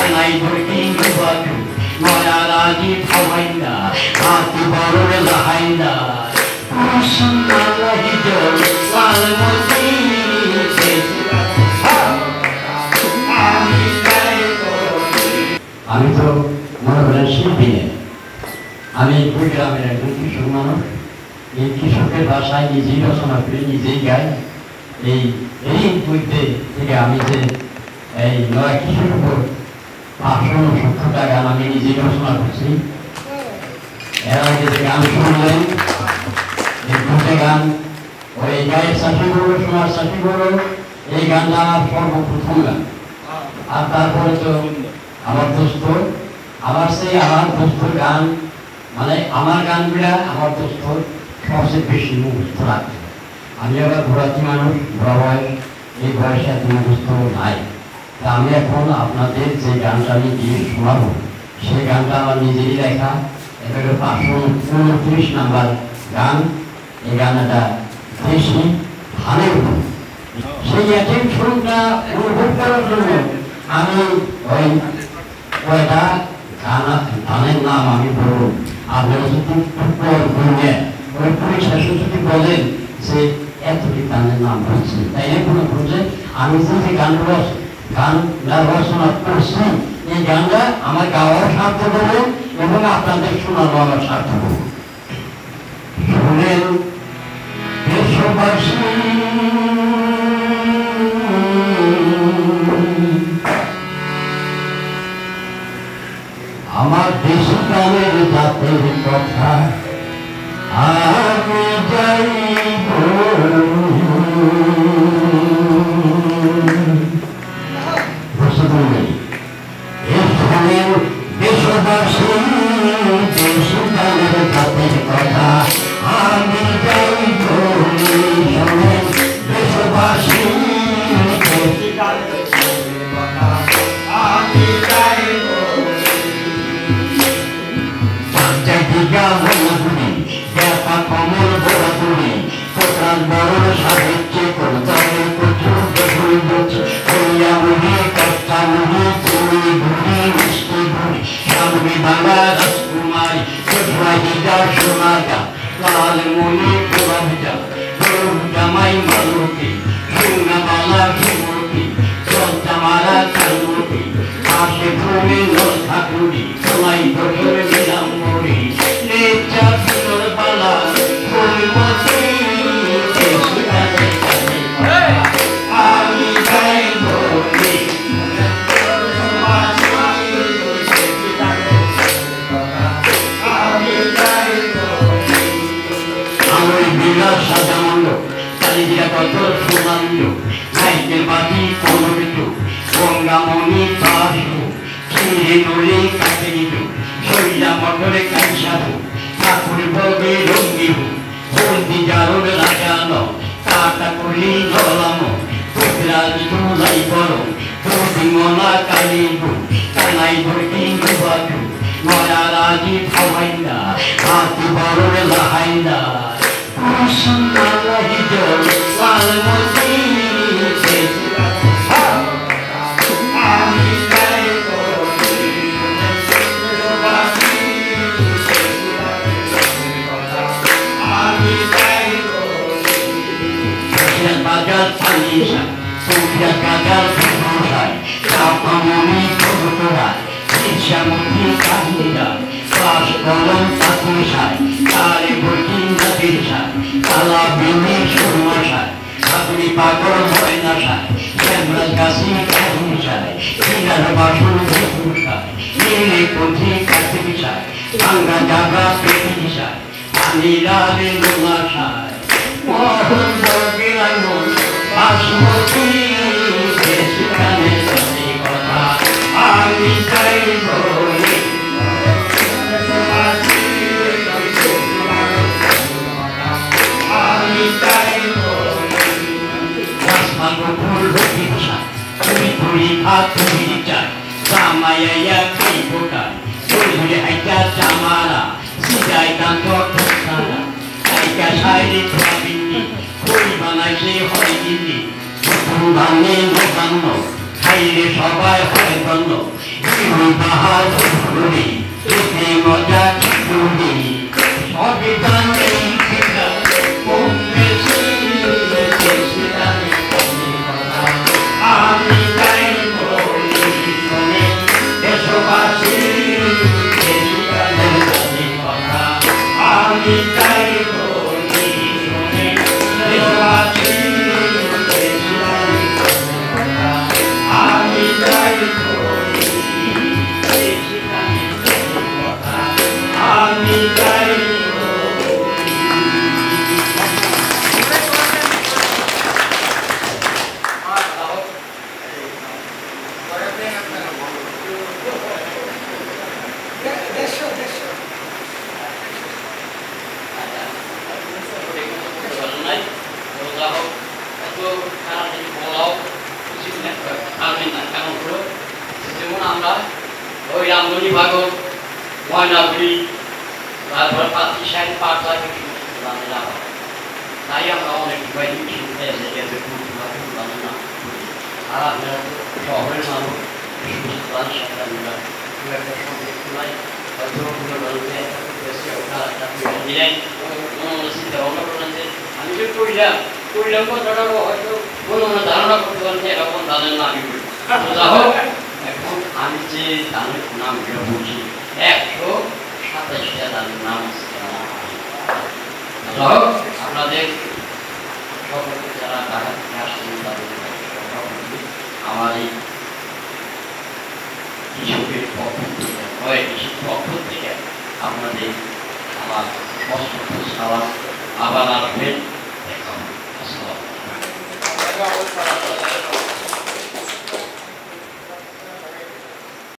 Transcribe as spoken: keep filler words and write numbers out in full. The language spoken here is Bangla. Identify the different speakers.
Speaker 1: কানাই ধরকি বাজু ময়ারাজি ভাবাইনা হাতি বড় লাহাইনা সুন্দর হিজল লালমতি আমি তো মনে করেন শিল্পী নেই আমি কুড়িগ্রামের একজন কৃষক মানুষ এই কৃষকের ভাষায় নিজেই রচনা করে নিজেই গাই এই এই বইতে থেকে আমি যে এই নয় কৃষির উপর পাঁচশো সত্তরটা গান আমি নিজেই রচনা করছি এর আগে যে গান শুনলেন এই দুটো গান ওই গায়ের চাষি বড় সোনার চাষি বড় এই গানটা আমার সর্বপ্রথম গান আর তারপরে তো আমার দোস্ত আমার সেই আমার দোস্তর গান মানে আমার গানগুলা আমার দোস্ত সবচেয়ে বেশি মুখস্থ রাখছে আমি আবার ঘোরাচ্ছি মানুষ ঘোরা বয়স এই বয়সে এত মুখস্থ নাই তা আমি এখন আপনাদের যে গানটা আমি দিয়ে শোনাবো সেই গানটা আমার নিজেরই লেখা এটা হলো পাঁচশো উনত্রিশ নাম্বার গান এই গানটা দেশি ধানের উপর সেই অ্যাটেনশনটা অনুভব করার জন্য আমি ওই কয়টা গান ধানের নাম আমি বলব আপনারা যদি গুনে ওই পরীক্ষা যদি বলেন যে এতটি গানের নাম বলছি তাই না কোনো বুঝে আমি যে গানগুলো গান রচনা করছি এই গানটা আমার গাওয়ার সার্থক হবে এবং আপনাদের শোনানো আমার সার্থক হবে শুনেন দেশবাসী আমার দেশি গানের জাতের কথা আমি যাইব দেশবাসী দেশি গানের জাতের কথা আমি যাইব দেশবাসী দেশি গানের কথা আমি যাইব দেখা কমল বড়ি কোথার বড় সাহিত্য কবিতায় প্রচুর হইয়া মুড়ি কষ্টা মুড়ি চুড়ি ঘুড়ি মিষ্টি ঘুড়ি সামনে বাংলা রাজকুমারী সোনাহিদা সোনাগা লাল মনি গোলা ভিজা জামাই মালুকি সোনা বালা সুমুখী চলতা মারা চালুকি আসে ভূমি নল ঠাকুরি সোনাই ধরে নিলাম মরি নেচা সুন্দর বালা ফুলমতি আমি যাইব আমার বিরাট সাজা মণ্ডপ চালিয়া কত সোনান্দ নাইকেল বাতি পৌরবিত গঙ্গামণি পাশু চিড়ে নড়ে কাছে নিত শৈলা মটরে কাইসাবু ঠাকুর ভোগে রঙ্গিবু বন্দি জারণ লাগানো কাটা করি জলানো পুত্রাজ তুলাই বড় প্রতি মনা কালিবু কানাই ধরকি বাজু ময়ারাজি ভাবাইনা হাতি বড় লাহাইনা সুন্দর হিজল লালমতি আমি যাইব আমি যাইব বাজার পালিশা সুফিয়া কাজার ভাষায় চাপামনি কবুতরায় শিক্ষামন্ত্রী কাহিনীরা ক্লাস কলম চাকুরিশায় তারে বর্কিং জাতিরশায় কালা বিনি সুরমাশায় চাকুরি পাগল হয় নাশায় শ্যামরাজ গাছি কাহিনীশায় সিনার বাসন ভেপুরশায় নীলে পথি কাঠিশায় ভাঙ্গা জাগা পেটিশায় পানিরালে লোনাশায় মোহন বর্গিরাই মন বাসমতি দেশখানে সত্যি কথা আমি যাইব আমি যাইব ফুল রকিশা তুমি পুরি ভাত তুমি চাই জামাইয়া কি বোটাই ধরে হাইটা জামারা সিজাই কান্ত ঠোসারা কাইকা শাইরি ভাবিনি কই বানাইছে হয় দিদি ভাঙে দোকান্ন খাইলে সবাই হয় বন্ধ আমরা ওই রামধনী ভাগর ময়নাগুড়ি তারপর পাত্রী সাহেব পাঠা কিছু জানে না তাই আমরা অনেক বাইরে শিখতে এসে গেছে জানি না আর আপনারা তো শহরের মানুষ সুস্থতার সাথে আমরা খুব একটা সম্পর্ক নাই হয়তো কোনো মানুষকে ওঠার একটা দিলেন চিন্তা ভাবনা করলেন যে আমি যে কইলাম কইলাম কথাটা হয়তো কোনো ধারণা করতে পারেন যে এরকম জানেন না আমি করি এখন আমি যে দানের নামগুলো বলছি একশো সাতাশটা দানের নাম আছে আপনাদের সকলকে যারা টাকা থেকে আসছেন তাদের আমার এই কৃষকের পক্ষ থেকে হয় কৃষির পক্ষ থেকে আপনাদের আমার অসংখ্য সালাম আবার আসবেন দেখা হবে। আসসালামু আলাইকুম।